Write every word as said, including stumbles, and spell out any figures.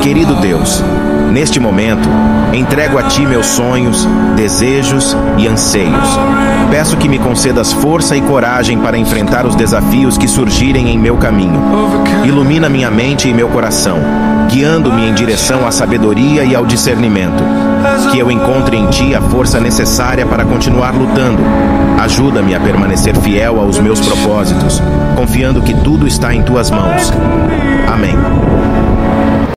Querido Deus, neste momento, entrego a Ti meus sonhos, desejos e anseios. Peço que me concedas força e coragem para enfrentar os desafios que surgirem em meu caminho. Ilumina minha mente e meu coração, guiando-me em direção à sabedoria e ao discernimento. Que eu encontre em Ti a força necessária para continuar lutando. Ajuda-me a permanecer fiel aos meus propósitos, confiando que tudo está em Tuas mãos. Amém.